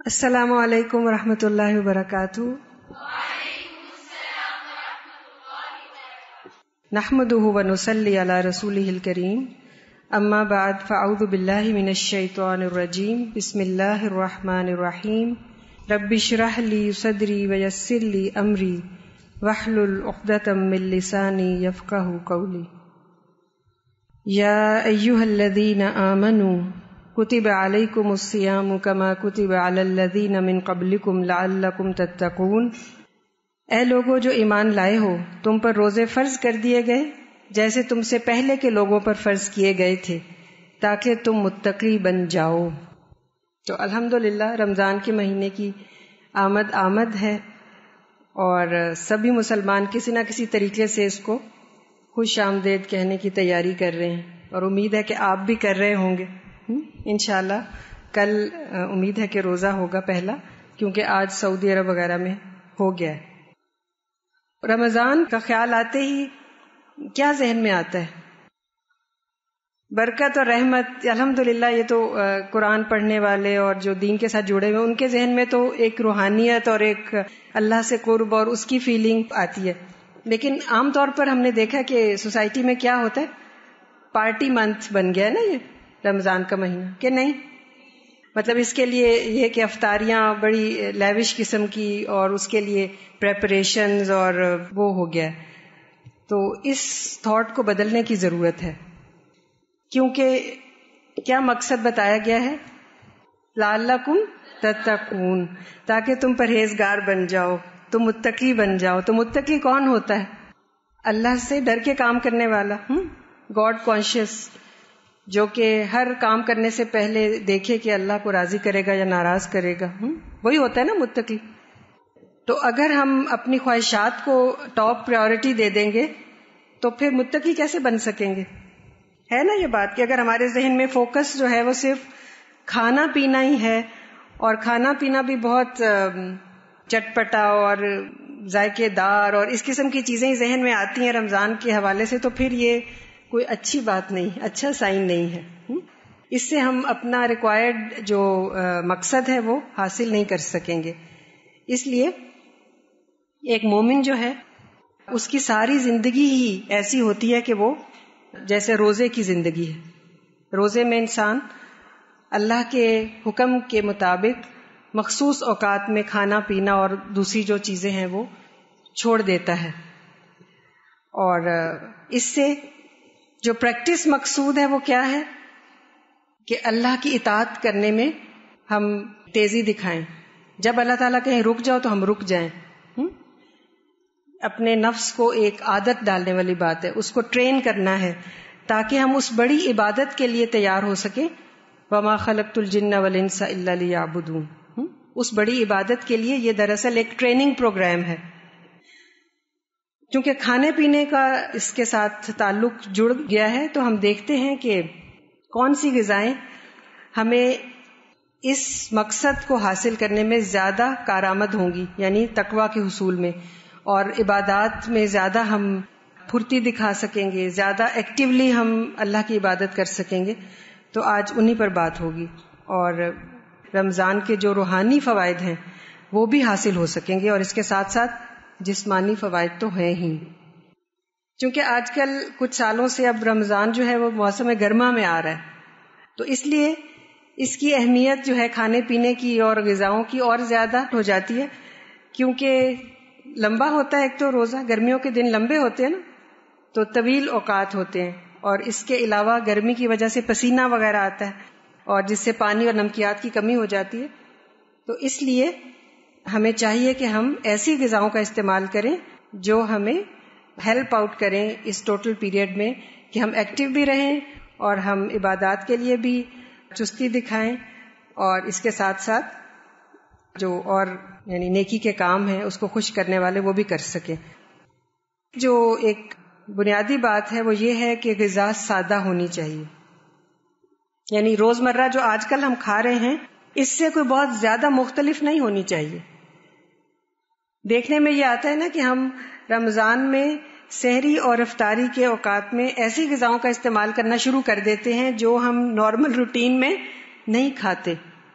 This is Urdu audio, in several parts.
السلام علیکم ورحمۃ اللہ وبرکاتہ۔ نحمده ونصلی علی رسولہ الکریم، اما بعد فاعوذ باللہ من الشیطان الرجیم، بسم اللہ الرحمن الرحیم۔ رب اشرح لی صدری ویسر لی امری واحلل عقدۃ من لسانی یفقہوا قولی۔ یا ایھا الذین آمنوا کتب علیکم الصیام کما کتب علی الذین من قبلکم لعلکم تتقون۔ اے لوگو جو ایمان لائے ہو، تم پر روزے فرض کر دیے گئے جیسے تم سے پہلے کے لوگوں پر فرض کیے گئے تھے تاکہ تم متقی بن جاؤ۔ تو الحمدللہ رمضان کے مہینے کی آمد ہے اور سبھی مسلمان کسی نہ کسی طریقے سے اس کو خوش آمدید کہنے کی تیاری کر رہے ہیں، اور امید ہے کہ آپ بھی کر رہے ہوں گے انشاءاللہ۔ کل امید ہے کہ روزہ ہوگا پہلا، کیونکہ آج سعودی عرب وغیرہ میں ہو گیا ہے۔ رمضان کا خیال آتے ہی کیا ذہن میں آتا ہے؟ برکت اور رحمت۔ الحمدللہ یہ تو قرآن پڑھنے والے اور جو دین کے ساتھ جڑے ہوئے ان کے ذہن میں تو ایک روحانیت اور ایک اللہ سے قرب اور اس کی فیلنگ آتی ہے، لیکن عام طور پر ہم نے دیکھا کہ سوسائٹی میں کیا ہوتا ہے، پارٹی منتھ بن گیا ہے نا یہ رمضان کا مہینہ، کہ نہیں؟ مطلب اس کے لیے یہ کہ افطاریاں بڑی لیوش قسم کی اور اس کے لیے پریپریشنز اور وہ ہو گیا ہے۔ تو اس تھاٹ کو بدلنے کی ضرورت ہے، کیونکہ کیا مقصد بتایا گیا ہے؟ لعلکم تتقون، تاکہ تم پرہیزگار بن جاؤ، تم متقی بن جاؤ۔ تو متقی کون ہوتا ہے؟ اللہ سے ڈر کے کام کرنے والا، گاڈ کانشیس، جو کہ ہر کام کرنے سے پہلے دیکھے کہ اللہ کو راضی کرے گا یا ناراض کرے گا، وہی ہوتا ہے نا متقی۔ تو اگر ہم اپنی خواہشات کو ٹاپ پریورٹی دے دیں گے تو پھر متقی کیسے بن سکیں گے؟ ہے نا یہ بات کہ اگر ہمارے ذہن میں فوکس جو ہے وہ صرف کھانا پینا ہی ہے، اور کھانا پینا بھی بہت چٹپٹا اور ذائقے دار اور اس قسم کی چیزیں ذہن میں آتی ہیں رمضان کے حوالے سے، تو پھر یہ کوئی اچھی بات نہیں، اچھا سائن نہیں ہے۔ اس سے ہم اپنا ریکوائرڈ جو مقصد ہے وہ حاصل نہیں کر سکیں گے۔ اس لیے ایک مومن جو ہے اس کی ساری زندگی ہی ایسی ہوتی ہے کہ وہ جیسے روزے کی زندگی ہے۔ روزے میں انسان اللہ کے حکم کے مطابق مخصوص اوقات میں کھانا پینا اور دوسری جو چیزیں ہیں وہ چھوڑ دیتا ہے، اور اس سے جو پریکٹس مقصود ہے وہ کیا ہے کہ اللہ کی اطاعت کرنے میں ہم تیزی دکھائیں۔ جب اللہ تعالیٰ کہیں رک جاؤ تو ہم رک جائیں۔ اپنے نفس کو ایک عادت ڈالنے والی بات ہے، اس کو ٹرین کرنا ہے تاکہ ہم اس بڑی عبادت کے لیے تیار ہو سکیں۔ وَمَا خَلَقْتُ الْجِنَّ وَالْإِنسَ إِلَّا لِيَعْبُدُونَ۔ اس بڑی عبادت کے لیے یہ دراصل ایک ٹریننگ پروگرام ہے۔ چونکہ کھانے پینے کا اس کے ساتھ تعلق جڑ گیا ہے، تو ہم دیکھتے ہیں کہ کون سی غذائیں ہمیں اس مقصد کو حاصل کرنے میں زیادہ کارآمد ہوں گی، یعنی تقویٰ کے حصول میں، اور عبادات میں زیادہ ہم پھرتی دکھا سکیں گے، زیادہ ایکٹیولی ہم اللہ کی عبادت کر سکیں گے۔ تو آج انہی پر بات ہوگی، اور رمضان کے جو روحانی فوائد ہیں وہ بھی حاصل ہو سکیں گے، اور اس کے ساتھ ساتھ جسمانی فوائد تو ہیں ہی۔ چونکہ آج کل کچھ سالوں سے اب رمضان جو ہے وہ موسم گرما میں آ رہا ہے، تو اس لیے اس کی اہمیت جو ہے کھانے پینے کی اور غذاؤں کی اور زیادہ ہو جاتی ہے، کیونکہ لمبا ہوتا ہے۔ ایک تو روزہ، گرمیوں کے دن لمبے ہوتے ہیں نا، تو طویل اوقات ہوتے ہیں، اور اس کے علاوہ گرمی کی وجہ سے پسینہ وغیرہ آتا ہے، اور جس سے پانی اور نمکیات کی کمی ہو جاتی ہے۔ تو اس لیے ہمیں چاہیے کہ ہم ایسی غذاؤں کا استعمال کریں جو ہمیں ہیلپ آؤٹ کریں اس ٹوٹل پیریڈ میں، کہ ہم ایکٹیو بھی رہیں اور ہم عبادات کے لیے بھی چستی دکھائیں، اور اس کے ساتھ ساتھ جو اور یعنی نیکی کے کام ہیں اس کو خوش کرنے والے وہ بھی کر سکیں۔ جو ایک بنیادی بات ہے وہ یہ ہے کہ غذا سادہ ہونی چاہیے، یعنی روزمرہ جو آج کل ہم کھا رہے ہیں اس سے کوئی بہت زیادہ مختلف نہیں ہونی چاہیے۔ دیکھنے میں یہ آتا ہے نا کہ ہم رمضان میں سحری اور افطاری کے اوقات میں ایسی غذاؤں کا استعمال کرنا شروع کر دیتے ہیں جو ہم نارمل روٹین میں نہیں کھاتے،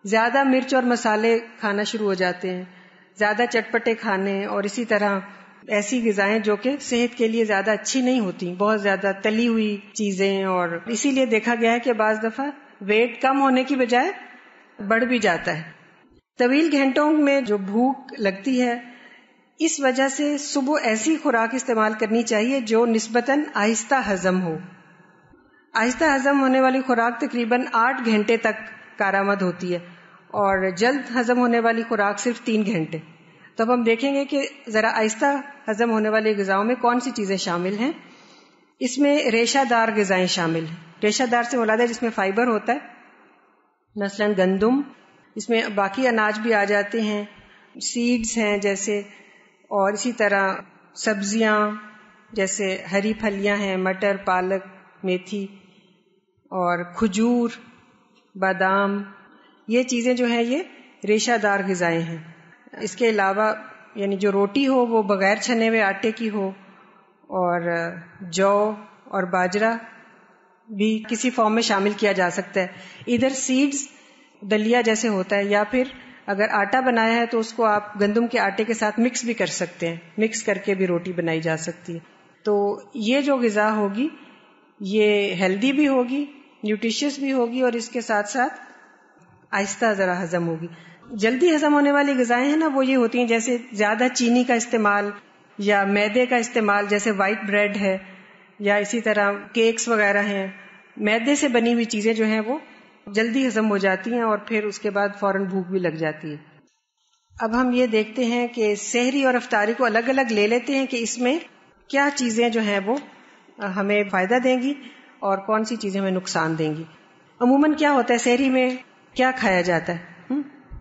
زیادہ مرچ اور مسالے کھانا شروع ہو جاتے ہیں، زیادہ چٹپٹے کھانے، اور اسی طرح ایسی غذائیں جو کہ صحت کے لیے زیادہ اچھی نہیں ہوتی، بہت زیادہ تلی ہوئی چیزیں، اور اسی لیے دیکھا گیا ہے کہ بعض دفعہ ویٹ کم ہونے کی بجائے بڑھ بھی جاتا ہے۔ طویل گھنٹوں میں جو بھوک لگتی ہے، اس وجہ سے صبح ایسی خوراک استعمال کرنی چاہیے جو نسبتاً آہستہ ہضم ہو۔ آہستہ ہضم ہونے والی خوراک تقریباً 8 گھنٹے تک کارآمد ہوتی ہے، اور جلد ہضم ہونے والی خوراک صرف 3 گھنٹے۔ تو اب ہم دیکھیں گے کہ ذرا آہستہ ہضم ہونے والی غذاؤں میں کون سی چیزیں شامل ہیں۔ اس میں ریشہ دار غذائیں شامل ہیں۔ ریشہ دار سے مراد ہے جس میں فائبر ہوتا ہے، مثلا گندم، اس میں باقی اناج بھی آ جاتے ہیں، سیڈز ہیں جیسے، اور اسی طرح سبزیاں جیسے ہری پھلیاں ہیں، مٹر، پالک، میتھی، اور کھجور، بادام، یہ چیزیں جو ہیں یہ ریشہ دار غذائیں ہیں۔ اس کے علاوہ یعنی جو روٹی ہو وہ بغیر چھنے ہوئے آٹے کی ہو، اور جو اور باجرہ بھی کسی فارم میں شامل کیا جا سکتا ہے۔ ادھر سیڈز دلیا جیسے ہوتا ہے، یا پھر اگر آٹا بنایا ہے تو اس کو آپ گندم کے آٹے کے ساتھ مکس بھی کر سکتے ہیں، مکس کر کے بھی روٹی بنائی جا سکتی ہے۔ تو یہ جو غذا ہوگی یہ ہیلدی بھی ہوگی، نیوٹریشس بھی ہوگی، اور اس کے ساتھ ساتھ آہستہ ذرا ہضم ہوگی۔ جلدی ہضم ہونے والی غذائیں ہیں نا، وہ یہ ہوتی ہیں جیسے زیادہ چینی کا استعمال یا میدے کا استعمال، جیسے وائٹ بریڈ ہے، یا اسی طرح کیکس وغیرہ ہیں۔ میدے سے بنی ہوئی چیزیں جو ہیں وہ جلدی ہضم ہو جاتی ہیں، اور پھر اس کے بعد فوراً بھوک بھی لگ جاتی ہے۔ اب ہم یہ دیکھتے ہیں کہ سحری اور افطاری کو الگ الگ لے لیتے ہیں کہ اس میں کیا چیزیں جو ہیں وہ ہمیں فائدہ دیں گی اور کون سی چیزیں ہمیں نقصان دیں گی۔ عموماً کیا ہوتا ہے سحری میں، کیا کھایا جاتا ہے؟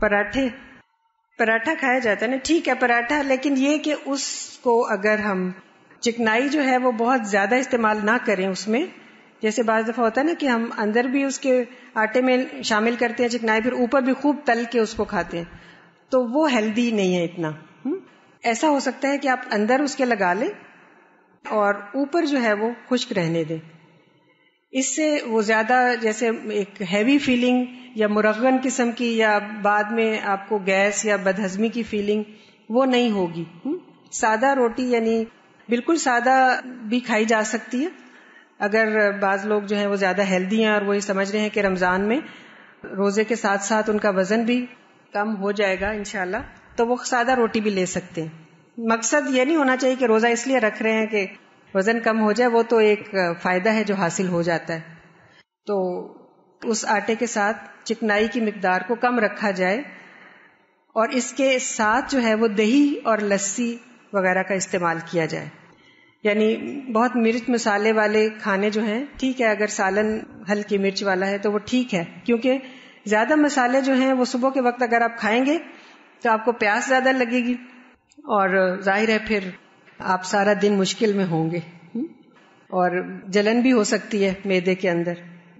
پراٹھا کھایا جاتا ہے نا، ٹھیک ہے پراٹھا، لیکن یہ کہ اس کو اگر ہم چکنائی جو ہے وہ بہت زیادہ استعمال نہ کریں اس میں، جیسے بعض دفعہ ہوتا ہے نا کہ ہم اندر بھی اس کے آٹے میں شامل کرتے ہیں چکنائی، پھر اوپر بھی خوب تل کے اس کو کھاتے ہیں، تو وہ ہیلدی نہیں ہے اتنا۔ ایسا ہو سکتا ہے کہ آپ اندر اس کے لگا لیں اور اوپر جو ہے وہ خشک رہنے دیں، اس سے وہ زیادہ جیسے ایک ہیوی فیلنگ یا مرغن قسم کی، یا بعد میں آپ کو گیس یا بدہضمی کی فیلنگ وہ نہیں ہوگی۔ سادہ روٹی یعنی بالکل سادہ بھی کھائی جا سکتی ہے، اگر بعض لوگ جو ہیں وہ زیادہ ہیلدی ہیں اور وہ یہ سمجھ رہے ہیں کہ رمضان میں روزے کے ساتھ ساتھ ان کا وزن بھی کم ہو جائے گا انشاءاللہ، تو وہ سادہ روٹی بھی لے سکتے ہیں۔ مقصد یہ نہیں ہونا چاہیے کہ روزہ اس لیے رکھ رہے ہیں کہ وزن کم ہو جائے، وہ تو ایک فائدہ ہے جو حاصل ہو جاتا ہے۔ تو اس آٹے کے ساتھ چکنائی کی مقدار کو کم رکھا جائے، اور اس کے ساتھ جو ہے وہ دہی اور لسی وغیرہ کا استعمال کیا جائے۔ یعنی بہت مرچ مسالے والے کھانے جو ہیں، ٹھیک ہے اگر سالن ہلکی مرچ والا ہے تو وہ ٹھیک ہے، کیونکہ زیادہ مسالے جو ہیں وہ صبح کے وقت اگر آپ کھائیں گے تو آپ کو پیاس زیادہ لگے گی، اور ظاہر ہے پھر آپ سارا دن مشکل میں ہوں گے، اور جلن بھی ہو سکتی ہے معدے کے اندر۔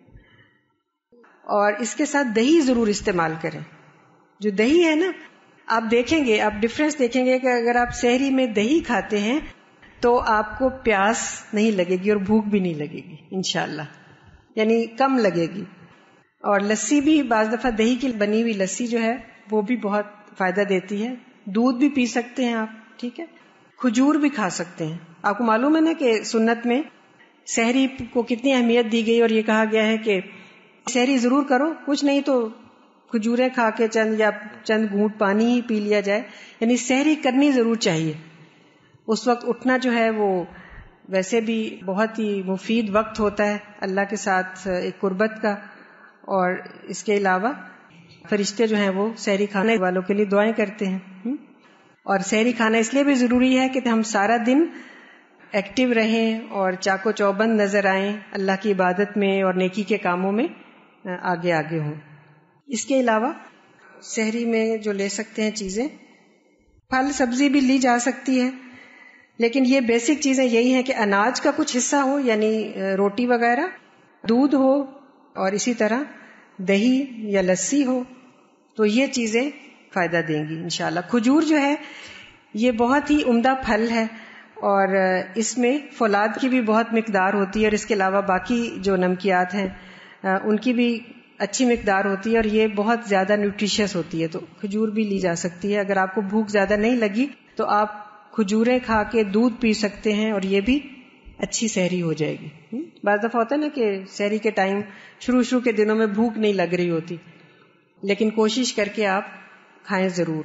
اور اس کے ساتھ دہی ضرور استعمال کریں۔ جو دہی ہے نا، آپ دیکھیں گے، آپ ڈفرینس دیکھیں گے کہ اگر آپ سحری میں دہی کھاتے ہیں تو آپ کو پیاس نہیں لگے گی اور بھوک بھی نہیں لگے گی انشاءاللہ، یعنی کم لگے گی۔ اور لسی بھی بعض دفعہ دہی کی بنی ہوئی لسی جو ہے وہ بھی بہت فائدہ دیتی ہے۔ دودھ بھی پی سکتے ہیں آپ، ٹھیک ہے، کھجور بھی کھا سکتے ہیں۔ آپ کو معلوم ہے نا کہ سنت میں سحری کو کتنی اہمیت دی گئی، اور یہ کہا گیا ہے کہ سحری ضرور کرو، کچھ نہیں تو کھجوریں کھا کے چند گھونٹ پانی ہی پی لیا جائے، یعنی سحری کرنی ضرور چاہیے۔ اس وقت اٹھنا جو ہے وہ ویسے بھی بہت ہی مفید وقت ہوتا ہے اللہ کے ساتھ ایک قربت کا، اور اس کے علاوہ فرشتے جو ہیں وہ سحری کھانے والوں کے لیے دعائیں کرتے ہیں۔ اور سحری کھانا اس لیے بھی ضروری ہے کہ ہم سارا دن ایکٹیو رہیں اور چاق و چوبند نظر آئیں، اللہ کی عبادت میں اور نیکی کے کاموں میں آگے آگے ہوں۔ اس کے علاوہ سحری میں جو لے سکتے ہیں چیزیں، پھل سبزی بھی لی جا سکتی ہے، لیکن یہ بیسک چیزیں یہی ہیں کہ اناج کا کچھ حصہ ہو، یعنی روٹی وغیرہ، دودھ ہو، اور اسی طرح دہی یا لسی ہو، تو یہ چیزیں فائدہ دیں گی انشاءاللہ۔ کھجور جو ہے یہ بہت ہی عمدہ پھل ہے، اور اس میں فولاد کی بھی بہت مقدار ہوتی ہے، اور اس کے علاوہ باقی جو نمکیات ہیں ان کی بھی اچھی مقدار ہوتی ہے اور یہ بہت زیادہ نیوٹریشس ہوتی ہے. تو کھجور بھی لی جا سکتی ہے. اگر آپ کو بھوک زیادہ نہیں لگی تو آپ کھجوریں کھا کے دودھ پی سکتے ہیں اور یہ بھی اچھی سحری ہو جائے گی. بعض دفعہ ہوتا ہے نا کہ سحری کے ٹائم شروع کے دنوں میں بھوک نہیں لگ رہی ہوتی، لیکن کوشش کر کے آپ کھائیں ضرور.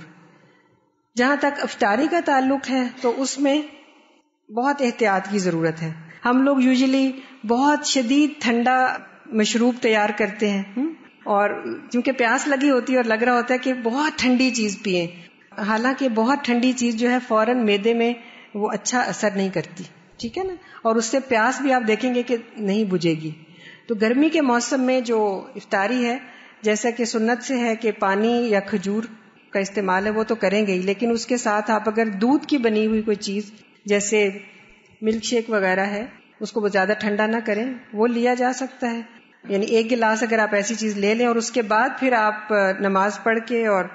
جہاں تک افطاری کا تعلق ہے تو اس میں بہت احتیاط کی ضرورت ہے. ہم لوگ یوزلی بہت شدید ٹھنڈا مشروب تیار کرتے ہیں اور کیونکہ پیاس لگی ہوتی ہے اور لگ رہا ہوتا ہے کہ بہت ٹھنڈی چیز پئیں، حالانکہ بہت ٹھنڈی چیز جو ہے فوراً معدے میں وہ اچھا اثر نہیں کرتی، ٹھیک ہے نا، اور اس سے پیاس بھی آپ دیکھیں گے کہ نہیں بجھے گی. تو گرمی کے موسم میں جو افطاری ہے، جیسا کہ سنت سے ہے کہ پانی یا کھجور کا استعمال ہے وہ تو کریں گے ہی، لیکن اس کے ساتھ آپ اگر دودھ کی بنی ہوئی کوئی چیز جیسے ملک شیک وغیرہ ہے اس کو زیادہ ٹھنڈا نہ کریں، وہ لیا جا سکتا ہے. یعنی 1 گلاس اگر آپ ایسی چیز لے لیں اور اس کے بعد پھر آپ نماز پڑھ کے اور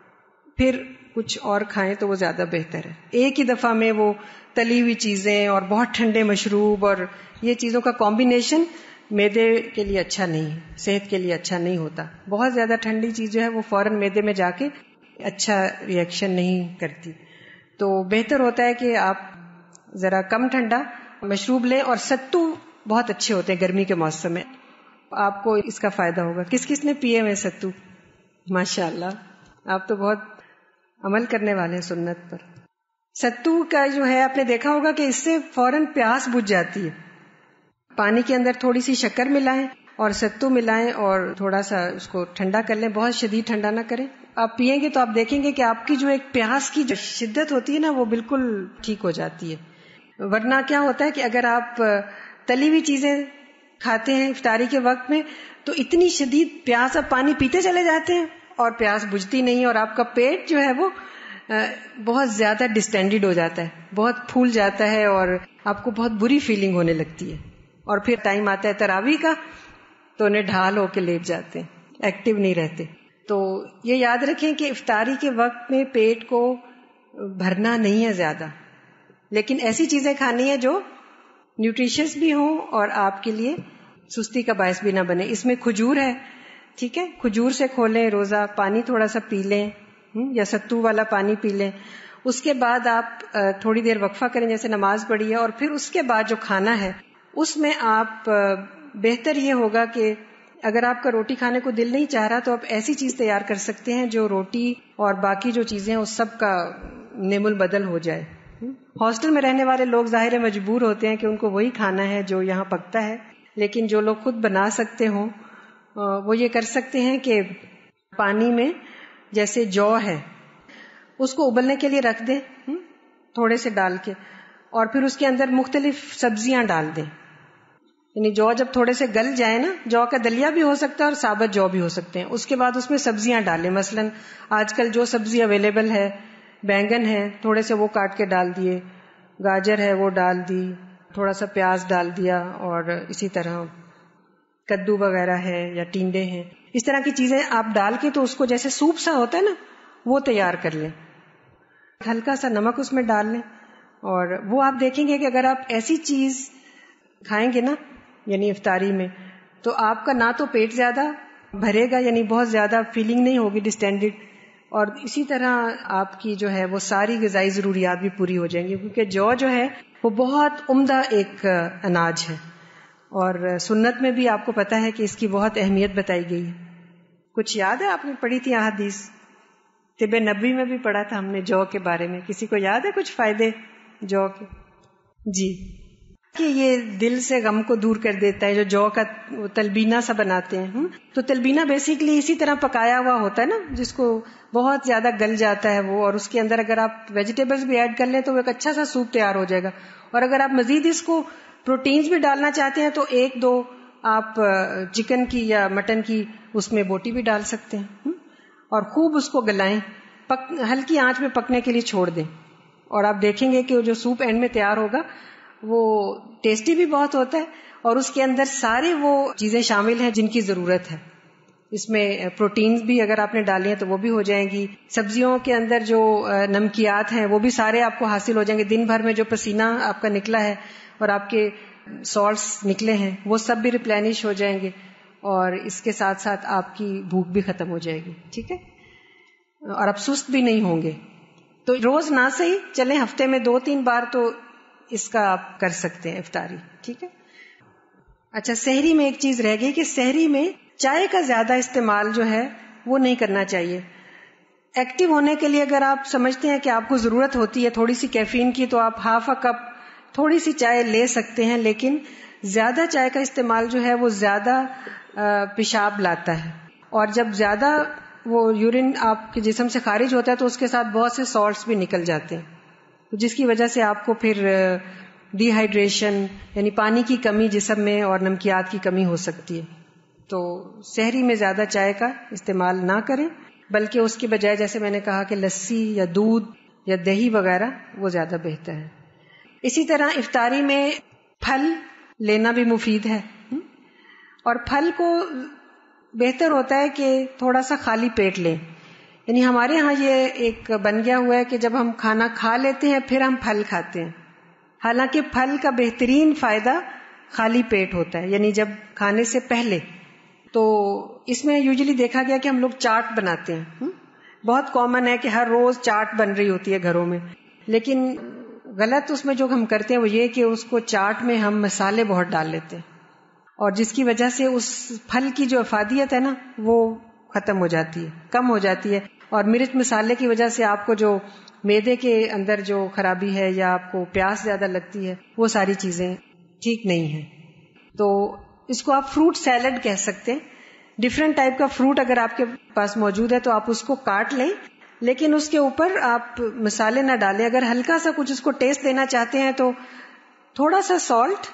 پھر کچھ اور کھائیں تو وہ زیادہ بہتر ہے. ایک ہی دفعہ میں وہ تلی ہوئی چیزیں اور بہت ٹھنڈے مشروب اور یہ چیزوں کا کمبینیشن معدے کے لیے اچھا نہیں ہے، صحت کے لیے اچھا نہیں ہوتا. بہت زیادہ ٹھنڈی چیز جو ہے وہ فوراً معدے میں جا کے اچھا ریئیکشن نہیں کرتی. تو بہتر ہوتا ہے کہ آپ ذرا کم ٹھنڈا مشروب لیں. اور ستو بہت اچھے ہوتے ہیں گرمی کے موسم میں، آپ کو اس کا فائدہ ہوگا. کس کس نے پیے ہوئے ستو؟ ماشاء اللہ، آپ تو بہت عمل کرنے والے ہیں سنت پر. ستو کا جو ہے آپ نے دیکھا ہوگا کہ اس سے فوراً پیاس بجھ جاتی ہے. پانی کے اندر تھوڑی سی شکر ملائیں اور ستو ملائیں اور تھوڑا سا اس کو ٹھنڈا کر لیں، بہت شدید ٹھنڈا نہ کریں. آپ پیئیں گے تو آپ دیکھیں گے کہ آپ کی جو ایک پیاس کی جو شدت ہوتی ہے نا وہ بالکل ٹھیک ہو جاتی ہے. ورنہ کیا ہوتا ہے کہ اگر آپ تلی ہوئی چیزیں کھاتے ہیں افطاری کے وقت میں تو اتنی شدید پیاس، آپ پانی پیتے چلے جاتے ہیں اور پیاس بجھتی نہیں، اور آپ کا پیٹ جو ہے وہ بہت زیادہ ڈسٹینڈڈ ہو جاتا ہے، بہت پھول جاتا ہے اور آپ کو بہت بری فیلنگ ہونے لگتی ہے. اور پھر ٹائم آتا ہے تراویح کا تو انہیں ڈھال ہو کے لیٹ جاتے ہیں، ایکٹیو نہیں رہتے. تو یہ یاد رکھیں کہ افطاری کے وقت میں پیٹ کو بھرنا نہیں ہے زیادہ، لیکن ایسی چیزیں کھانی ہے جو نیوٹریشس بھی ہوں اور آپ کے لیے سستی کا باعث بھی نہ بنے. اس میں کھجور ہے، ٹھیک ہے، کھجور سے کھولیں روزہ، پانی تھوڑا سا پی لیں یا ستو والا پانی پی لیں. اس کے بعد آپ تھوڑی دیر وقفہ کریں جیسے نماز پڑھی ہے، اور پھر اس کے بعد جو کھانا ہے اس میں آپ بہتر یہ ہوگا کہ اگر آپ کا روٹی کھانے کو دل نہیں چاہ رہا تو آپ ایسی چیز تیار کر سکتے ہیں جو روٹی اور باقی جو چیزیں ہیں اس سب کا نیم البدل ہو جائے. ہاسٹل میں رہنے والے لوگ ظاہر مجبور ہوتے ہیں کہ ان کو وہی کھانا ہے جو یہاں پکتا ہے، لیکن جو لوگ خود بنا سکتے ہوں وہ یہ کر سکتے ہیں کہ پانی میں جیسے جو ہے اس کو ابلنے کے لیے رکھ دیں تھوڑے سے ڈال کے، اور پھر اس کے اندر مختلف سبزیاں ڈال دیں. یعنی جو جب تھوڑے سے گل جائے نا، جو کا دلیا بھی ہو سکتا ہے اور ثابت جو بھی ہو سکتے ہیں، اس کے بعد اس میں سبزیاں ڈالیں. مثلا آج کل جو سبزی اویلیبل ہے، بینگن ہے تھوڑے سے وہ کاٹ کے ڈال دیے، گاجر ہے وہ ڈال دی، تھوڑا سا پیاز ڈال دیا، اور اسی طرح کدو وغیرہ ہے یا ٹینڈے ہیں، اس طرح کی چیزیں آپ ڈال کے تو اس کو جیسے سوپ سا ہوتا ہے نا وہ تیار کر لیں. ہلکا سا نمک اس میں ڈال لیں، اور وہ آپ دیکھیں گے کہ اگر آپ ایسی چیز کھائیں گے نا یعنی افطاری میں تو آپ کا نہ تو پیٹ زیادہ بھرے گا، یعنی بہت زیادہ فیلنگ نہیں ہوگی ڈسٹینڈڈ، اور اسی طرح آپ کی جو ہے وہ ساری غذائی ضروریات بھی پوری ہو جائیں گی، کیونکہ جو ہے وہ بہت عمدہ ایک اناج ہے. اور سنت میں بھی آپ کو پتا ہے کہ اس کی بہت اہمیت بتائی گئی ہے. کچھ یاد ہے آپ نے پڑھی تھی احادیث؟ طب نبوی میں بھی پڑھا تھا ہم نے جو کے بارے میں. کسی کو یاد ہے کچھ فائدے جو کے؟ جی، کہ یہ دل سے غم کو دور کر دیتا ہے. جو کا تلبینہ سا بناتے ہیں، تو تلبینہ بیسیکلی اسی طرح پکایا ہوا ہوتا ہے نا، جس کو بہت زیادہ گل جاتا ہے وہ، اور اس کے اندر اگر آپ ویجیٹیبلز بھی ایڈ کر لیں تو وہ ایک اچھا سا سوپ تیار ہو جائے گا. اور اگر آپ مزید اس کو پروٹینز بھی ڈالنا چاہتے ہیں تو 1-2 آپ چکن کی یا مٹن کی اس میں بوٹی بھی ڈال سکتے ہیں، اور خوب اس کو گلائیں، ہلکی آنچ میں پکنے کے لیے چھوڑ دیں، اور آپ دیکھیں گے کہ جو سوپ اینڈ میں تیار ہوگا وہ ٹیسٹی بھی بہت ہوتا ہے، اور اس کے اندر سارے وہ چیزیں شامل ہیں جن کی ضرورت ہے. اس میں پروٹینز بھی اگر آپ نے ڈالی ہیں تو وہ بھی ہو جائیں گی. سبزیوں کے اندر جو نمکیات ہیں وہ بھی سارے آپ کو حاصل ہو جائیں گے. دن بھر میں جو پسینہ آپ کا نکلا ہے اور آپ کے سالٹس نکلے ہیں وہ سب بھی ریپلینش ہو جائیں گے. اور اس کے ساتھ ساتھ آپ کی بھوک بھی ختم ہو جائے گی. ٹھیک ہے, اور آپ سست بھی نہیں ہوں گے. تو روز نہ صحیح چلیں ہفتے میں 2-3 بار تو اس کا آپ کر سکتے ہیں افطاری. ٹھیک ہے. اچھا, سحری میں ایک چیز رہ گئی کہ سحری میں چائے کا زیادہ استعمال جو ہے وہ نہیں کرنا چاہیے. ایکٹیو ہونے کے لیے اگر آپ سمجھتے ہیں کہ آپ کو ضرورت ہوتی ہے تھوڑی سی کیفین کی تو آپ ½ کپ تھوڑی سی چائے لے سکتے ہیں, لیکن زیادہ چائے کا استعمال جو ہے وہ زیادہ پیشاب لاتا ہے, اور جب زیادہ وہ یورین آپ کے جسم سے خارج ہوتا ہے تو اس کے ساتھ بہت سے سالٹس بھی نکل جاتے ہیں, جس کی وجہ سے آپ کو پھر ڈی ہائیڈریشن یعنی پانی کی کمی جسم میں اور نمکیات کی کمی ہو سکتی ہے. تو سحری میں زیادہ چائے کا استعمال نہ کریں, بلکہ اس کے بجائے جیسے میں نے کہا کہ لسی یا دودھ یا دہی وغیرہ وہ زیادہ بہتر ہے. اسی طرح افطاری میں پھل لینا بھی مفید ہے, اور پھل کو بہتر ہوتا ہے کہ تھوڑا سا خالی پیٹ لیں. یعنی ہمارے ہاں یہ ایک بن گیا ہوا ہے کہ جب ہم کھانا کھا لیتے ہیں پھر ہم پھل کھاتے ہیں, حالانکہ پھل کا بہترین فائدہ خالی پیٹ ہوتا ہے, یعنی جب کھانے سے پہلے. تو اس میں یوزلی دیکھا گیا کہ ہم لوگ چاٹ بناتے ہیں, بہت کامن ہے کہ ہر روز چاٹ بن رہی ہوتی ہے گھروں میں, لیکن غلط اس میں جو ہم کرتے ہیں وہ یہ کہ اس کو چاٹ میں ہم مسالے بہت ڈال لیتے ہیں, اور جس کی وجہ سے اس پھل کی جو افادیت ہے نا وہ ختم ہو جاتی ہے, کم ہو جاتی ہے, اور مرچ مسالے کی وجہ سے آپ کو جو معدے کے اندر جو خرابی ہے یا آپ کو پیاس زیادہ لگتی ہے وہ ساری چیزیں ٹھیک نہیں ہیں. تو اس کو آپ فروٹ سیلڈ کہہ سکتے ہیں. ڈفرینٹ ٹائپ کا فروٹ اگر آپ کے پاس موجود ہے تو آپ اس کو کاٹ لیں, لیکن اس کے اوپر آپ مسالے نہ ڈالیں. اگر ہلکا سا کچھ اس کو ٹیسٹ دینا چاہتے ہیں تو تھوڑا سا سالٹ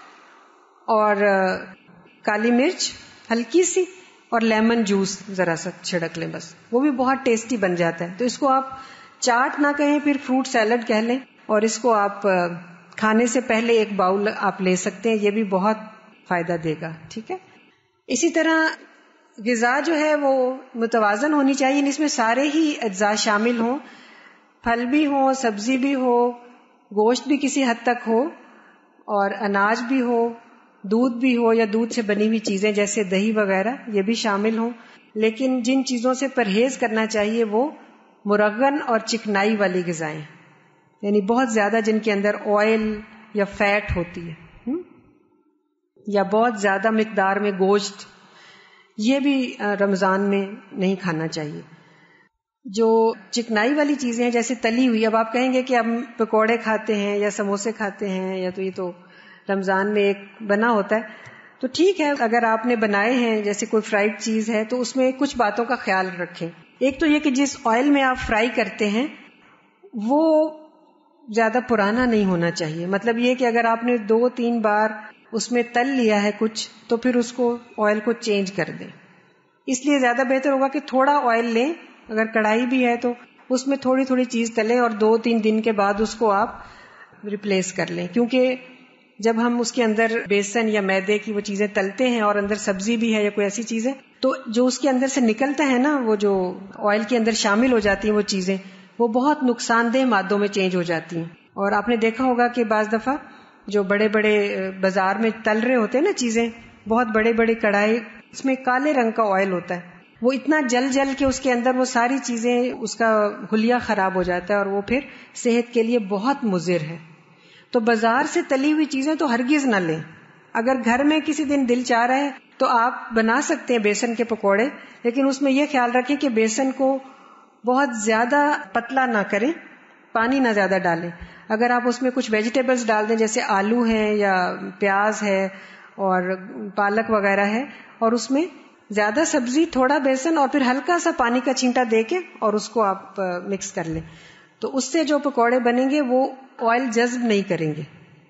اور کالی مرچ ہلکی سی اور لیمن جوس ذرا سا چھڑک لیں, بس وہ بھی بہت ٹیسٹی بن جاتا ہے. تو اس کو آپ چاٹ نہ کہیں, پھر فروٹ سیلڈ کہہ لیں, اور اس کو آپ کھانے سے پہلے ایک باؤل آپ لے سکتے ہیں, یہ بھی بہت فائدہ دے گا. ٹھیک ہے. اسی طرح غذا جو ہے وہ متوازن ہونی چاہیے, اس میں سارے ہی اجزاء شامل ہوں, پھل بھی ہوں, سبزی بھی ہو, گوشت بھی کسی حد تک ہو, اور اناج بھی ہو, دودھ بھی ہو یا دودھ سے بنی ہوئی چیزیں جیسے دہی وغیرہ یہ بھی شامل ہوں. لیکن جن چیزوں سے پرہیز کرنا چاہیے وہ مرغن اور چکنائی والی غذائیں, یعنی بہت زیادہ جن کے اندر آئل یا فیٹ ہوتی ہے, یا بہت زیادہ مقدار میں گوشت, یہ بھی رمضان میں نہیں کھانا چاہیے. جو چکنائی والی چیزیں ہیں جیسے تلی ہوئی, اب آپ کہیں گے کہ ہم پکوڑے کھاتے ہیں یا سموسے کھاتے ہیں یا تو یہ تو رمضان میں ایک بنا ہوتا ہے, تو ٹھیک ہے اگر آپ نے بنائے ہیں جیسے کوئی فرائیڈ چیز ہے تو اس میں کچھ باتوں کا خیال رکھیں. ایک تو یہ کہ جس آئل میں آپ فرائی کرتے ہیں وہ زیادہ پرانا نہیں ہونا چاہیے. مطلب یہ کہ اگر آپ نے 2-3 بار اس میں تل لیا ہے کچھ تو پھر اس کو آئل کو چینج کر دیں. اس لیے زیادہ بہتر ہوگا کہ تھوڑا آئل لیں, اگر کڑھائی بھی ہے تو اس میں تھوڑی تھوڑی چیز تلیں اور 2-3 دن کے بعد اس کو آپ ریپلیس کر لیں. کیونکہ جب ہم اس کے اندر بیسن یا میدے کی وہ چیزیں تلتے ہیں اور اندر سبزی بھی ہے یا کوئی ایسی چیز ہے, تو جو اس کے اندر سے نکلتا ہے نا, وہ جو آئل کے اندر شامل ہو جاتی ہیں وہ چیزیں, وہ بہت نقصان دہ مادوں میں چینج ہو جاتی ہیں. اور آپ نے دیکھا ہوگا کہ بعض دفعہ جو بڑے بڑے بازار میں تل رہے ہوتے ہیں نا چیزیں, بہت بڑے بڑے کڑھائی, اس میں کالے رنگ کا آئل ہوتا ہے, وہ اتنا جل جل کے اس کے اندر وہ ساری چیزیں, اس کا حلیہ خراب ہو جاتا ہے اور وہ پھر صحت کے لیے بہت مضر ہے. تو بازار سے تلی ہوئی چیزیں تو ہرگز نہ لیں. اگر گھر میں کسی دن دل چاہ رہا ہے تو آپ بنا سکتے ہیں بیسن کے پکوڑے, لیکن اس میں یہ خیال رکھیں کہ بیسن کو بہت زیادہ پتلا نہ کریں, پانی نہ زیادہ ڈالیں. اگر آپ اس میں کچھ ویجیٹیبلز ڈال دیں جیسے آلو ہیں یا پیاز ہے اور پالک وغیرہ ہے, اور اس میں زیادہ سبزی, تھوڑا بیسن اور پھر ہلکا سا پانی کا چھینٹا دے کے اور اس کو آپ مکس کر لیں, تو اس سے جو پکوڑے بنیں گے وہ آئل جذب نہیں کریں گے,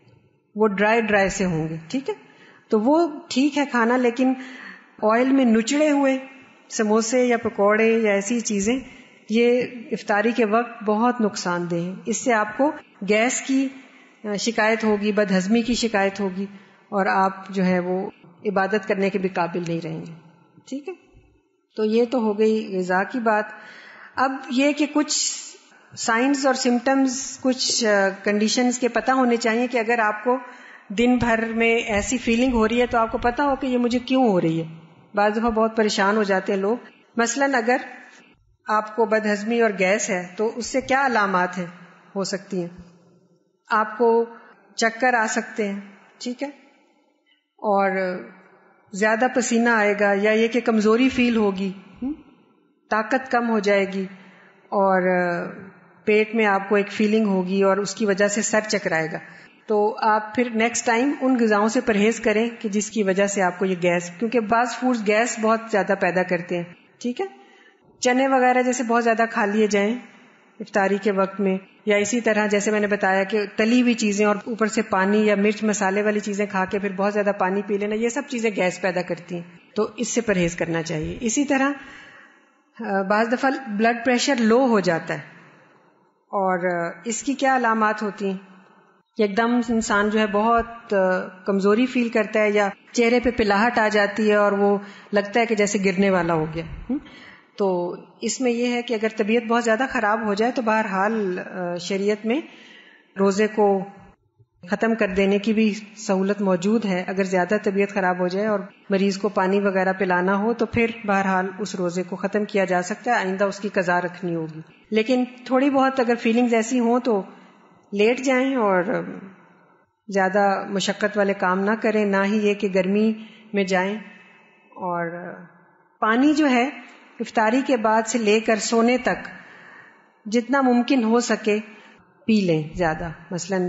وہ ڈرائی سے ہوں گے. ٹھیک ہے, تو وہ ٹھیک ہے کھانا, لیکن آئل میں نچڑے ہوئے سموسے یا پکوڑے یا ایسی چیزیں یہ افطاری کے وقت بہت نقصان دہ ہیں. اس سے آپ کو گیس کی شکایت ہوگی, بدہضمی کی شکایت ہوگی, اور آپ جو ہے وہ عبادت کرنے کے بھی قابل نہیں رہیں گے. ٹھیک ہے, تو یہ تو ہو گئی غذا کی بات. اب یہ کہ کچھ سائنس اور سمٹمز, کچھ کنڈیشنز کے پتہ ہونے چاہیے کہ اگر آپ کو دن بھر میں ایسی فیلنگ ہو رہی ہے تو آپ کو پتہ ہو کہ یہ مجھے کیوں ہو رہی ہے. بعض دفعہ بہت پریشان ہو جاتے ہیں لوگ. مثلاً اگر آپ کو بدہضمی اور گیس ہے تو اس سے کیا علامات ہیں ہو سکتی ہیں؟ آپ کو چکر آ سکتے ہیں, ٹھیک ہے, اور زیادہ پسینہ آئے گا, یا یہ کہ کمزوری فیل ہوگی, طاقت کم ہو جائے گی, اور پیٹ میں آپ کو ایک فیلنگ ہوگی اور اس کی وجہ سے سر چکرائے گا. تو آپ پھر نیکسٹ ٹائم ان غذاؤں سے پرہیز کریں کہ جس کی وجہ سے آپ کو یہ گیس, کیونکہ بعض فوڈز گیس بہت زیادہ پیدا کرتے ہیں, ٹھیک ہے. چنے وغیرہ جیسے بہت زیادہ کھا لیے جائیں افطاری کے وقت میں, یا اسی طرح جیسے میں نے بتایا کہ تلی ہوئی چیزیں اور اوپر سے پانی یا مرچ مسالے والی چیزیں کھا کے پھر بہت زیادہ پانی پی لینا, یہ سب چیزیں گیس پیدا کرتی ہیں, تو اس سے پرہیز کرنا چاہیے. اسی طرح بعض دفعہ بلڈ پریشر لو ہو جاتا ہے, اور اس کی کیا علامات ہوتی ہیں کہ ایک دم انسان جو ہے بہت کمزوری فیل کرتا ہے, یا چہرے پہ پلاہٹ آ جاتی ہے اور وہ لگتا ہے کہ جیسے گرنے والا ہو گیا. تو اس میں یہ ہے کہ اگر طبیعت بہت زیادہ خراب ہو جائے تو بہرحال شریعت میں روزے کو ختم کر دینے کی بھی سہولت موجود ہے. اگر زیادہ طبیعت خراب ہو جائے اور مریض کو پانی وغیرہ پلانا ہو تو پھر بہرحال اس روزے کو ختم کیا جا سکتا ہے, آئندہ اس کی قضا رکھنی ہوگی. لیکن تھوڑی بہت اگر فیلنگز ایسی ہوں تو لیٹ جائیں اور زیادہ مشقت والے کام نہ کریں, نہ ہی یہ کہ گرمی میں جائیں. اور پانی جو ہے افطاری کے بعد سے لے کر سونے تک جتنا ممکن ہو سکے پی لیں زیادہ. مثلاً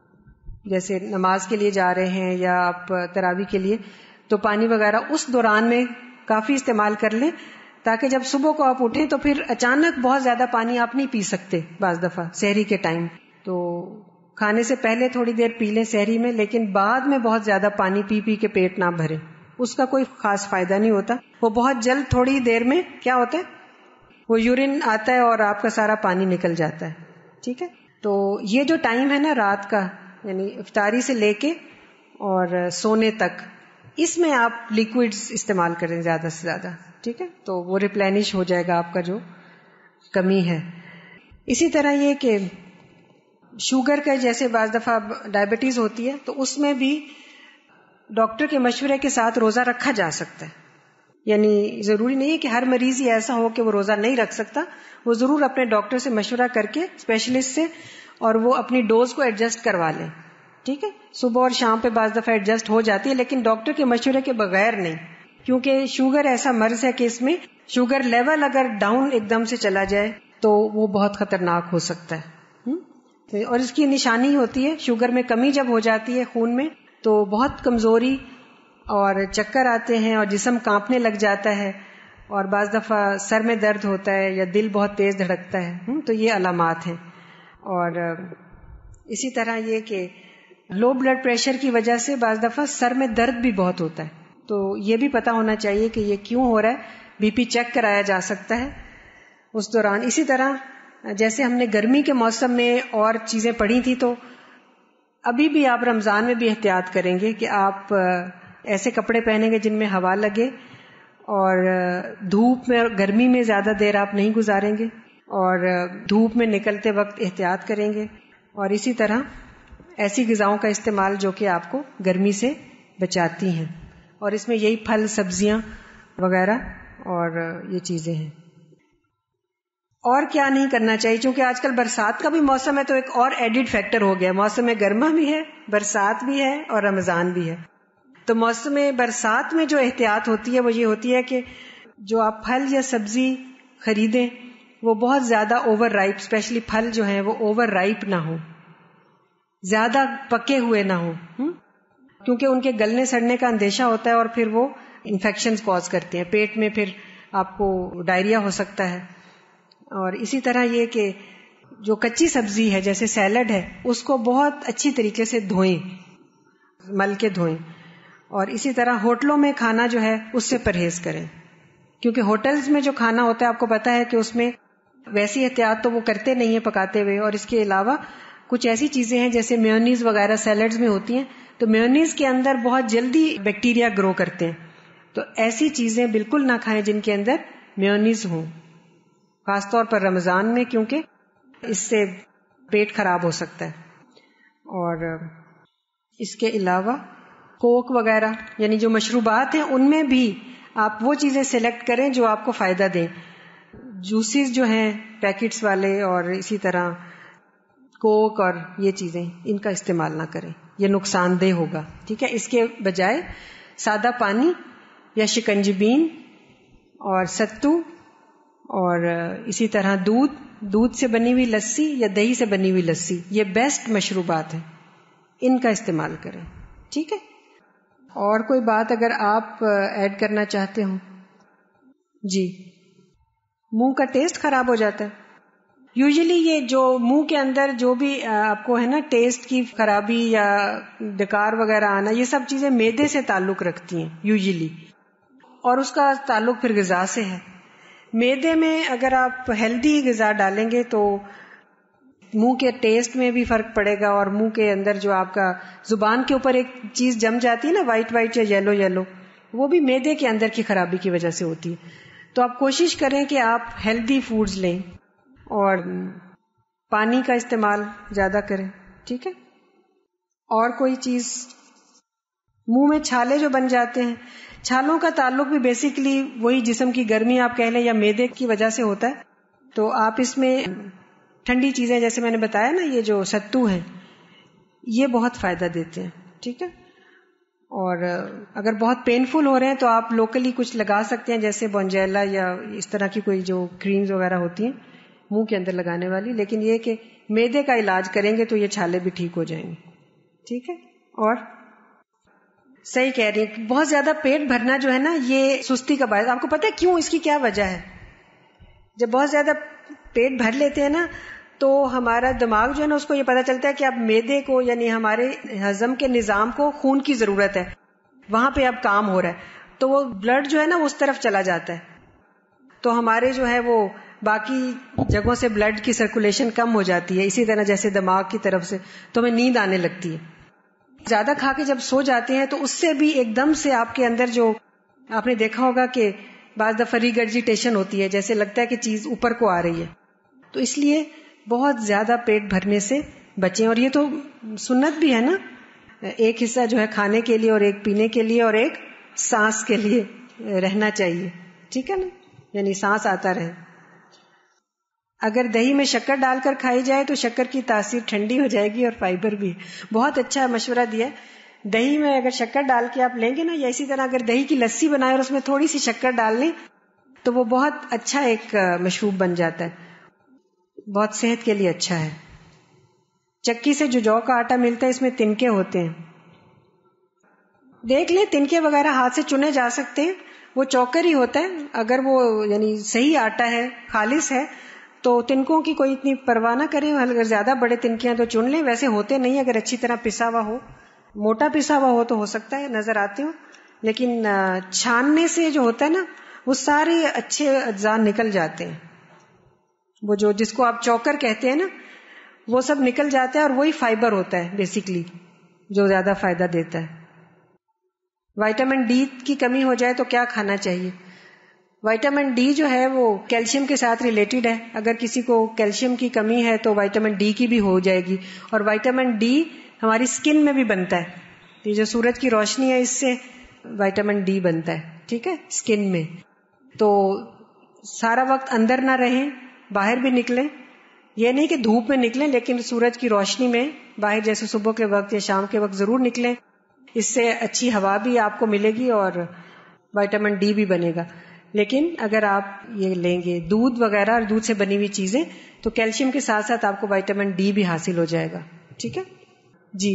جیسے نماز کے لیے جا رہے ہیں یا آپ تراویح کے لیے, تو پانی وغیرہ اس دوران میں کافی استعمال کر لیں, تاکہ جب صبح کو آپ اٹھیں تو پھر اچانک بہت زیادہ پانی آپ نہیں پی سکتے. بعض دفعہ سحری کے ٹائم تو کھانے سے پہلے تھوڑی دیر پی لیں سحری میں, لیکن بعد میں بہت زیادہ پانی پی پی کے پیٹ نہ بھریں, اس کا کوئی خاص فائدہ نہیں ہوتا. وہ بہت جلد تھوڑی دیر میں کیا ہوتا ہے, وہ یورین آتا ہے اور آپ کا سارا پانی نکل جاتا ہے, ٹھیک ہے. تو یہ جو ٹائم ہے نا رات کا, یعنی افطاری سے لے کے اور سونے تک, اس میں آپ لیکوڈز استعمال کریں زیادہ سے زیادہ, ٹھیک ہے. تو وہ ریپلینش ہو جائے گا آپ کا جو کمی ہے. اسی طرح یہ کہ شوگر کا جیسے بعض دفعہ ڈائبٹیز ہوتی ہے تو اس میں بھی ڈاکٹر کے مشورے کے ساتھ روزہ رکھا جا سکتا ہے. یعنی ضروری نہیں ہے کہ ہر مریض ہی ایسا ہو کہ وہ روزہ نہیں رکھ سکتا, وہ ضرور اپنے ڈاکٹر سے مشورہ کر کے اسپیشلسٹ سے, اور وہ اپنی ڈوز کو ایڈجسٹ کروا لیں, ٹھیک ہے. صبح اور شام پہ بعض دفعہ ایڈجسٹ ہو جاتی ہے, لیکن ڈاکٹر کے مشورے کے بغیر نہیں, کیونکہ شوگر ایسا مرض ہے کہ اس میں شوگر لیول اگر ڈاؤن ایک دم سے چلا جائے تو وہ بہت خطرناک ہو سکتا ہے. اور اس کی نشانی ہوتی ہے شوگر میں کمی جب ہو جاتی ہے خون میں تو بہت کمزوری اور چکر آتے ہیں اور جسم کانپنے لگ جاتا ہے, اور بعض دفعہ سر میں درد ہوتا ہے یا دل بہت تیز دھڑکتا ہے. تو یہ علامات ہیں. اور اسی طرح یہ کہ لو بلڈ پریشر کی وجہ سے بعض دفعہ سر میں درد بھی بہت ہوتا ہے, تو یہ بھی پتہ ہونا چاہیے کہ یہ کیوں ہو رہا ہے, بی پی چیک کرایا جا سکتا ہے اس دوران. اسی طرح جیسے ہم نے گرمی کے موسم میں اور چیزیں پڑھی تھی, تو ابھی بھی آپ رمضان میں بھی احتیاط کریں گے کہ آپ ایسے کپڑے پہنیں گے جن میں ہوا لگے, اور دھوپ میں اور گرمی میں زیادہ دیر آپ نہیں گزاریں گے, اور دھوپ میں نکلتے وقت احتیاط کریں گے. اور اسی طرح ایسی غذاؤں کا استعمال جو کہ آپ کو گرمی سے بچاتی ہیں, اور اس میں یہی پھل سبزیاں وغیرہ اور یہ چیزیں ہیں. اور کیا نہیں کرنا چاہیے, چونکہ آج کل برسات کا بھی موسم ہے تو ایک اور ایڈڈ فیکٹر ہو گیا, موسم گرما بھی ہے, برسات بھی ہے اور رمضان بھی ہے. تو موسم برسات میں جو احتیاط ہوتی ہے وہ یہ ہوتی ہے کہ جو آپ پھل یا سبزی خریدیں وہ بہت زیادہ اوور رائپ, اسپیشلی پھل جو ہیں وہ اوور رائپ نہ ہوں, زیادہ پکے ہوئے نہ ہوں, کیونکہ ان کے گلنے سڑنے کا اندیشہ ہوتا ہے اور پھر وہ انفیکشنز کاز کرتے ہیں, پیٹ میں پھر آپ کو ڈائریا ہو سکتا ہے. اور اسی طرح یہ کہ جو کچی سبزی ہے جیسے سیلڈ ہے اس کو بہت اچھی طریقے سے دھوئیں, مل کے دھوئیں. اور اسی طرح ہوٹلوں میں کھانا جو ہے اس سے پرہیز کریں, کیونکہ ہوٹلز میں جو کھانا ہوتا ہے آپ کو پتا ہے کہ اس میں ویسی احتیاط تو وہ کرتے نہیں ہیں پکاتے ہوئے, اور اس کے علاوہ کچھ ایسی چیزیں ہیں جیسے میونیز وغیرہ سیلڈز میں ہوتی ہیں, تو میونیز کے اندر بہت جلدی بیکٹیریا گرو کرتے ہیں, تو ایسی چیزیں بالکل نہ کھائیں جن کے اندر میونیز ہوں, خاص طور پر رمضان میں, کیونکہ اس سے پیٹ خراب ہو سکتا ہے. اور اس کے علاوہ کوک وغیرہ یعنی جو مشروبات ہیں ان میں بھی آپ وہ چیزیں سلیکٹ کریں جو آپ کو فائدہ دیں. جوسز جو ہیں پیکٹس والے اور اسی طرح کوک اور یہ چیزیں ان کا استعمال نہ کریں, یہ نقصان دہ ہوگا. ٹھیک ہے, اس کے بجائے سادہ پانی یا شکنجبین اور ستو اور اسی طرح دودھ سے بنی ہوئی لسی یا دہی سے بنی ہوئی لسی, یہ بیسٹ مشروبات ہیں, ان کا استعمال کریں. ٹھیک ہے, اور کوئی بات اگر آپ ایڈ کرنا چاہتے ہوں. جی, منہ کا ٹیسٹ خراب ہو جاتا ہے. یوزلی یہ جو منہ کے اندر جو بھی آپ کو ہے نا ٹیسٹ کی خرابی یا ڈکار وغیرہ آنا, یہ سب چیزیں معدے سے تعلق رکھتی ہیں یوزلی, اور اس کا تعلق پھر غذا سے ہے. معدے میں اگر آپ ہیلدی غذا ڈالیں گے تو منہ کے ٹیسٹ میں بھی فرق پڑے گا, اور منہ کے اندر جو آپ کا زبان کے اوپر ایک چیز جم جاتی ہے نا وائٹ وائٹ یا یلو یلو, وہ بھی معدے کے اندر کی خرابی کی وجہ سے ہوتی ہے. تو آپ کوشش کریں کہ آپ ہیلدی فوڈز لیں اور پانی کا استعمال زیادہ کریں. ٹھیک ہے, اور کوئی چیز, منہ میں چھالے جو بن جاتے ہیں, چھالوں کا تعلق بھی بیسیکلی وہی جسم کی گرمی آپ کہہ لیں یا معدے کی وجہ سے ہوتا ہے. تو آپ اس میں ٹھنڈی چیزیں جیسے میں نے بتایا نا, یہ جو ستو ہیں یہ بہت فائدہ دیتے ہیں. ٹھیک ہے, اور اگر بہت پینفل ہو رہے ہیں تو آپ لوکلی کچھ لگا سکتے ہیں, جیسے بونجیلا یا اس طرح کی کوئی جو کریمز وغیرہ ہوتی ہیں منہ کے اندر لگانے والی, لیکن یہ کہ معدے کا علاج کریں گے تو یہ چھالے بھی ٹھیک ہو جائیں گے. ٹھیک ہے, اور صحیح کہہ رہی ہیں, بہت زیادہ پیٹ بھرنا جو ہے نا یہ سستی کا باعث. آپ کو پتہ ہے کیوں, اس کی کیا وجہ ہے؟ جب بہت زیادہ پیٹ بھر لیتے ہیں نا تو ہمارا دماغ جو ہے نا اس کو یہ پتا چلتا ہے کہ اب معدے کو یعنی ہمارے ہضم کے نظام کو خون کی ضرورت ہے, وہاں پہ اب کام ہو رہا ہے, تو وہ بلڈ جو ہے نا اس طرف چلا جاتا ہے, تو ہمارے جو ہے وہ باقی جگہوں سے بلڈ کی سرکولیشن کم ہو جاتی ہے. اسی طرح جیسے دماغ کی طرف سے تو ہمیں نیند آنے لگتی ہے. زیادہ کھا کے جب سو جاتے ہیں تو اس سے بھی ایک دم سے آپ کے اندر جو آپ نے دیکھا ہوگا کہ بعض دفعہ ریگرجیٹیشن ہوتی ہے, جیسے لگتا ہے کہ چیز اوپر کو آ رہی ہے. تو اس لیے بہت زیادہ پیٹ بھرنے سے بچیں, اور یہ تو سنت بھی ہے نا, ایک حصہ جو ہے کھانے کے لیے اور ایک پینے کے لیے اور ایک سانس کے لیے رہنا چاہیے. ٹھیک ہے نا, یعنی سانس آتا رہے. اگر دہی میں شکر ڈال کر کھائی جائے تو شکر کی تاثیر ٹھنڈی ہو جائے گی اور فائبر بھی. بہت اچھا مشورہ دیا. دہی میں اگر شکر ڈال کے آپ لیں گے نا, یا اسی طرح اگر دہی کی لسی بنائے اور اس میں تھوڑی سی شکر ڈال لیں تو وہ بہت اچھا ایک مشروب بن جاتا ہے, بہت صحت کے لیے اچھا ہے. چکی سے جو کا آٹا ملتا ہے اس میں تنکے ہوتے ہیں, دیکھ لیں تنکے وغیرہ ہاتھ سے چنے جا سکتے ہیں, وہ چوکر ہی ہوتا ہے. اگر وہ یعنی صحیح آٹا ہے, خالص ہے, تو تنکوں کی کوئی اتنی پرواہ نہ کریں. اگر زیادہ بڑے تنکے ہیں تو چن لیں, ویسے ہوتے نہیں. اگر اچھی طرح پسا ہوا ہو, موٹا پسا ہوا ہو تو ہو سکتا ہے نظر آتے ہو, لیکن چھاننے سے جو ہوتا ہے نا وہ سارے اچھے اجزاء نکل جاتے ہیں. وہ جو جس کو آپ چوکر کہتے ہیں نا وہ سب نکل جاتا ہے, اور وہی فائبر ہوتا ہے بیسیکلی جو زیادہ فائدہ دیتا ہے. وائٹامن ڈی کی کمی ہو جائے تو کیا کھانا چاہیے؟ وائٹامن ڈی جو ہے وہ کیلشیم کے ساتھ ریلیٹڈ ہے. اگر کسی کو کیلشیم کی کمی ہے تو وائٹامن ڈی کی بھی ہو جائے گی. اور وائٹامن ڈی ہماری سکن میں بھی بنتا ہے, یہ جو سورج کی روشنی ہے اس سے وائٹامن ڈی بنتا ہے. ٹھیک ہے, سکن میں. تو سارا وقت اندر نہ رہیں, باہر بھی نکلیں. یہ نہیں کہ دھوپ میں نکلیں, لیکن سورج کی روشنی میں باہر جیسے صبح کے وقت یا شام کے وقت ضرور نکلیں. اس سے اچھی ہوا بھی آپ کو ملے گی اور وائٹامن ڈی بھی بنے گا. لیکن اگر آپ یہ لیں گے دودھ وغیرہ اور دودھ سے بنی ہوئی چیزیں تو کیلشیم کے ساتھ ساتھ آپ کو وائٹامن ڈی بھی حاصل ہو جائے گا. ٹھیک ہے جی,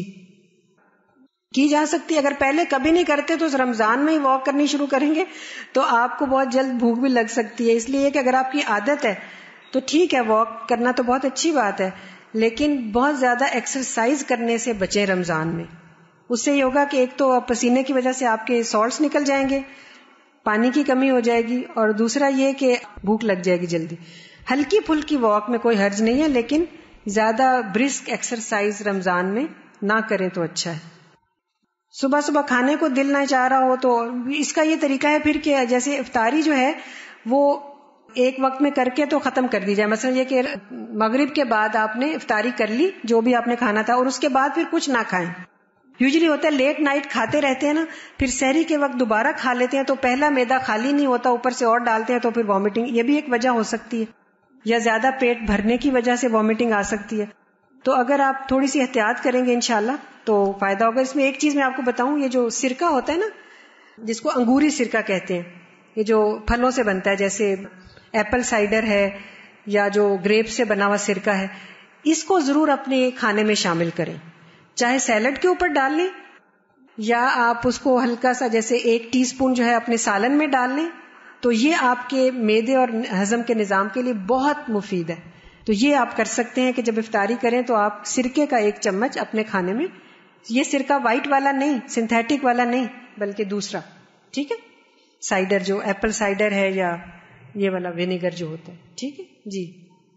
کی جا سکتی. اگر پہلے کبھی نہیں کرتے تو رمضان میں ہی واک کرنی شروع کریں گے تو آپ کو بہت جلد بھوک بھی لگ سکتی ہے. اس لیے کہ اگر آپ کی عادت ہے تو ٹھیک ہے, واک کرنا تو بہت اچھی بات ہے, لیکن بہت زیادہ ایکسرسائز کرنے سے بچیں رمضان میں. اس سے یہ ہوگا کہ ایک تو پسینے کی وجہ سے آپ کے سالٹس نکل جائیں گے, پانی کی کمی ہو جائے گی, اور دوسرا یہ کہ بھوک لگ جائے گی جلدی. ہلکی پھلکی واک میں کوئی حرج نہیں ہے, لیکن زیادہ برسک ایکسرسائز رمضان میں نہ کریں تو اچھا ہے. صبح صبح کھانے کو دل نہ چاہ رہا ہو تو اس کا یہ طریقہ ہے پھر کہ جیسے افطاری جو ہے وہ ایک وقت میں کر کے تو ختم کر دی جائے. مثلا یہ کہ مغرب کے بعد آپ نے افطاری کر لی جو بھی آپ نے کھانا تھا, اور اس کے بعد پھر کچھ نہ کھائیں. یوزلی ہوتا ہے لیٹ نائٹ کھاتے رہتے ہیں نا, پھر سحری کے وقت دوبارہ کھا لیتے ہیں تو پہلا معدہ خالی نہیں ہوتا, اوپر سے اور ڈالتے ہیں تو پھر وامٹنگ, یہ بھی ایک وجہ ہو سکتی ہے, یا زیادہ پیٹ بھرنے کی وجہ سے وامٹنگ آ سکتی ہے. تو اگر آپ تھوڑی سی احتیاط کریں گے انشاءاللہ تو فائدہ ہوگا. اس میں ایک چیز میں آپ کو بتاؤں, یہ جو سرکہ ہوتا ہے نا, جس کو انگوری سرکہ کہتے ہیں, یہ جو پھلوں سے بنتا ہے, جیسے ایپل سائڈر ہے یا جو گریپ سے بنا ہوا سرکہ ہے, اس کو ضرور اپنے کھانے میں شامل کریں, چاہے سیلڈ کے اوپر ڈال لیں یا آپ اس کو ہلکا سا جیسے 1 ٹی اسپون جو ہے اپنے سالن میں ڈال لیں, تو یہ آپ کے معدے اور ہضم کے نظام کے لیے بہت مفید ہے. تو یہ آپ کر سکتے ہیں کہ جب افطاری کریں تو آپ سرکے کا 1 چمچ اپنے کھانے میں, یہ سرکہ وائٹ والا نہیں, سنتھیٹک والا نہیں, بلکہ دوسرا, ٹھیک ہے, سائڈر جو ایپل سائڈر ہے یا یہ والا ونیگر جو ہوتا ہے, ٹھیک ہے جی.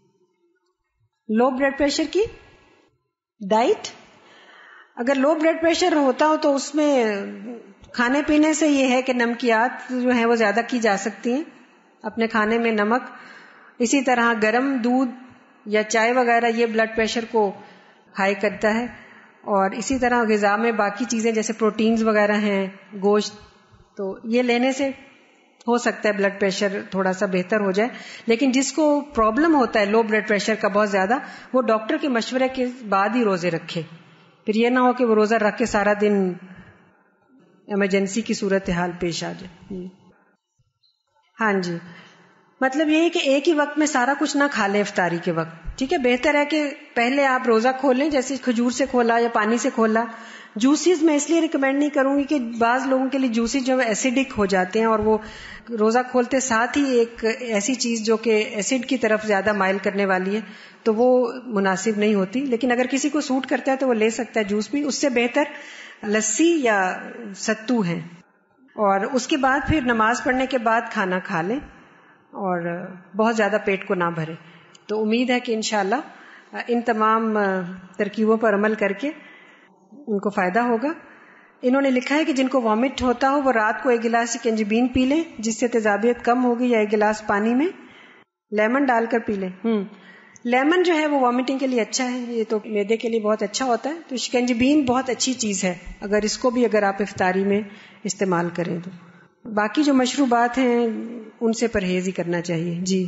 لو بلڈ پریشر کی ڈائٹ, اگر لو بلڈ پریشر ہوتا ہو تو اس میں کھانے پینے سے یہ ہے کہ نمکیات جو ہیں وہ زیادہ کی جا سکتی ہیں اپنے کھانے میں, نمک, اسی طرح گرم دودھ یا چائے وغیرہ یہ بلڈ پریشر کو ہائی کرتا ہے, اور اسی طرح غذا میں باقی چیزیں جیسے پروٹینز وغیرہ ہیں, گوشت, تو یہ لینے سے ہو سکتا ہے بلڈ پریشر تھوڑا سا بہتر ہو جائے. لیکن جس کو پرابلم ہوتا ہے لو بلڈ پریشر کا بہت زیادہ, وہ ڈاکٹر کے مشورے کے بعد ہی روزے رکھے, پھر یہ نہ ہو کہ وہ روزہ رکھ کے سارا دن ایمرجنسی کی صورتحال پیش آ جائے. ہاں جی, مطلب یہ ہے کہ ایک ہی وقت میں سارا کچھ نہ کھا لیں افطاری کے وقت, ٹھیک ہے, بہتر ہے کہ پہلے آپ روزہ کھولیں, جیسے کھجور سے کھولا یا پانی سے کھولا. جوسیز میں اس لیے ریکمینڈ نہیں کروں گی کہ بعض لوگوں کے لیے جوسیز جو ہے ایسیڈک ہو جاتے ہیں, اور وہ روزہ کھولتے ساتھ ہی ایک ایسی چیز جو کہ ایسڈ کی طرف زیادہ مائل کرنے والی ہے, تو وہ مناسب نہیں ہوتی. لیکن اگر کسی کو سوٹ کرتا ہے تو وہ لے سکتا ہے جوس بھی, اس سے بہتر لسی یا ستو ہے. اور اس کے بعد پھر نماز پڑھنے کے بعد کھانا کھا لیں اور بہت زیادہ پیٹ کو نہ بھرے. تو امید ہے کہ انشاءاللہ ان تمام ترکیبوں پر عمل کر کے ان کو فائدہ ہوگا. انہوں نے لکھا ہے کہ جن کو وامٹ ہوتا ہو وہ رات کو 1 گلاس کنجبین پی لیں, جس سے تیزابیت کم ہوگی, یا 1 گلاس پانی میں لیمن ڈال کر پی لیں. لیمن جو ہے وہ وامٹنگ کے لیے اچھا ہے, یہ تو معدے کے لیے بہت اچھا ہوتا ہے. تو شکنجبین بہت اچھی چیز ہے, اگر اس کو بھی اگر آپ افطاری میں استعمال کریں تو. باقی جو مشروبات ہیں ان سے پرہیز ہی کرنا چاہیے. جی,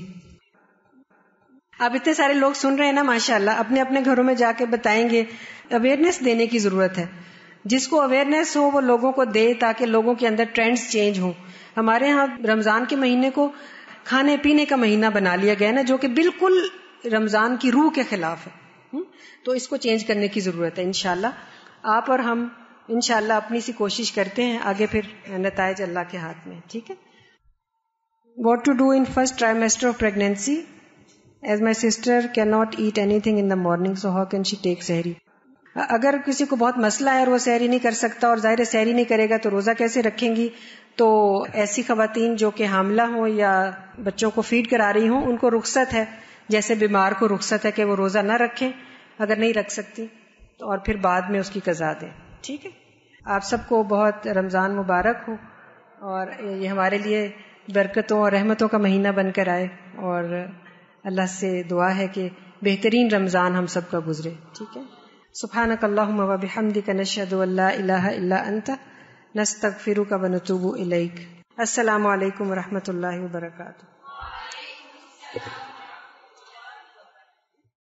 آپ اتنے سارے لوگ سن رہے ہیں نا ماشاءاللہ, اپنے اپنے گھروں میں جا کے بتائیں گے. اویئرنیس دینے کی ضرورت ہے, جس کو اویئرنیس ہو وہ لوگوں کو دے تاکہ لوگوں کے اندر ٹرینڈز چینج ہوں. ہمارے ہاں رمضان کے مہینے کو کھانے پینے کا مہینہ بنا لیا گیا نا, جو کہ بالکل رمضان کی روح کے خلاف ہے. تو اس کو چینج کرنے کی ضرورت ہے. انشاءاللہ آپ اور ہم انشاءاللہ اپنی سی کوشش کرتے ہیں, آگے پھر نتائج اللہ کے ہاتھ میں. ٹھیک ہے. What to do in first trimester of pregnancy, as my sister cannot eat anything in the morning, so how can she take sahri? اگر کسی کو بہت مسئلہ ہے اور وہ سحری نہیں کر سکتا, اور ظاہر سحری نہیں کرے گا تو روزہ کیسے رکھیں گی, تو ایسی خواتین جو کہ حاملہ ہوں یا بچوں کو فیڈ کرا رہی ہوں ان کو رخصت ہے, جیسے بیمار کو رخصت ہے کہ وہ روزہ نہ رکھیں اگر نہیں رکھ سکتی, تو اور پھر بعد میں اس کی قضا دیں. ٹھیک ہے. آپ سب کو بہت رمضان مبارک ہو, اور یہ ہمارے لیے برکتوں اور رحمتوں کا مہینہ بن کر آئے, اور اللہ سے دعا ہے کہ بہترین رمضان ہم سب کا گزرے. ٹھیک ہے. سبحانک اللہم و بحمدک نشہد ان لا الہ الا انت نستغفرک و نتوب الیک. السلام علیکم و رحمۃ اللہ وبرکاتہ.